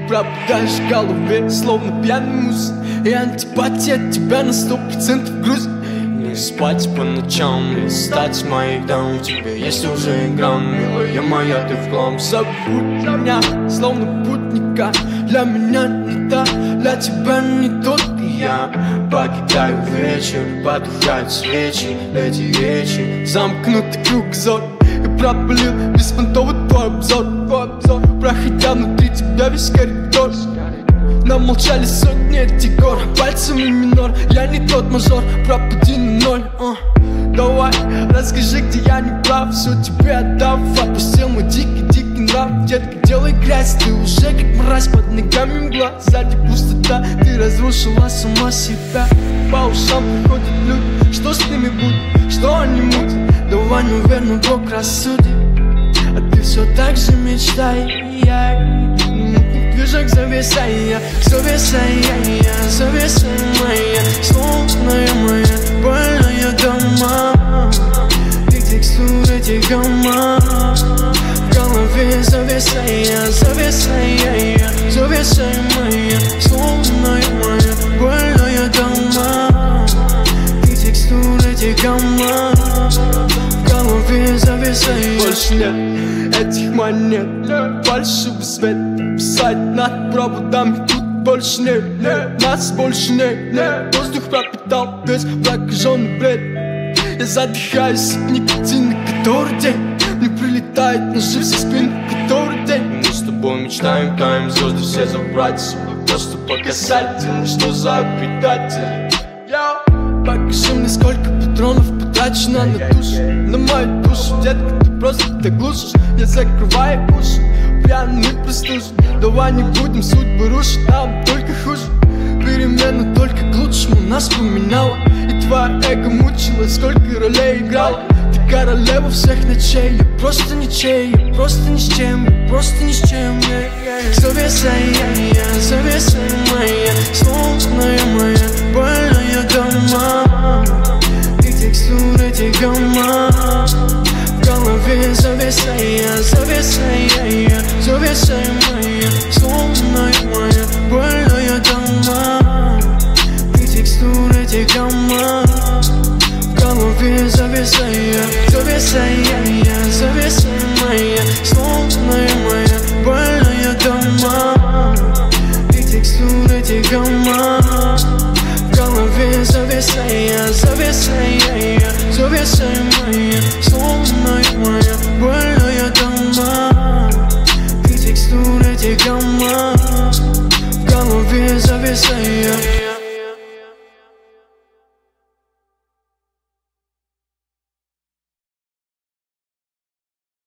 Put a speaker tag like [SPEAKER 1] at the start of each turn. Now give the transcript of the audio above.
[SPEAKER 1] пропадаешь в голове, словно пьяный мус. И антипатия от тебя на 100% грузит. Не спать по ночам, не стать моей дам. У тебя есть уже грамм, милая моя, ты в хлам. Забудь меня, словно путника. Для меня не та, для тебя не тот. И я покидаю вечер, потухают свечи. Эти речи, замкнутый кругозор. И пропалил беспонтовый твой обзор. Проходя внутри тебя весь коридор. Нам молчали сотни этих гор, пальцами минор. Я не тот мажор, пропади на ноль. Давай, расскажи, где я не прав. Все тебе отдав, опустил мой дикий нрав. Детка, делай грязь, ты уже как мразь. Под ногами мгла, сзади пустота. Ты разрушила сама себя. По ушам приходят люди, что с ними будет, что они мутят. Давай, наверное, Бог рассудит. А ты все так же мечтай. Движок зависая, зависая моя, сложная моя, больная дома. Ты текстура тягома, в голове зависая, зависая моя, сложная моя, больная дома. Ты текстура тягома, в голове зависая. Больше нет этих монет, фальшивый свет. Писать над проводами тут больше нет, нас больше нет. Воздух пропитал весь прокаженный бред. Я задыхаюсь от никотина, который день мне прилетает ножи со спины, который день. Мы с тобой мечтаем, таем звезды все забрать себе. Просто показательно, что за предатель. Покажи мне, сколько патронов потрачено на душу, на мою душу. Детка, ты просто так глушишь. Я закрываю уши, пьяный простужен. Давай не будем судьбы рушить, нам только хуже. Перемена только к лучшему нас поменяла. И твоя эго мучила, сколько ролей играла. Ты королева всех ночей, я просто ничей. Я просто ни с чем, я просто ни с чем. Зависая моя, сложная моя, больная дома. Ты текстура тягома, в голове зависая моя, сложная моя, больная дома. Ты текстура тягома, в голове зависая моя, сложная моя, больная дома. Ты текстура тягома, в голове зависая моя, сложная моя, больная дома. Ты текстура тягома, в голове зависая.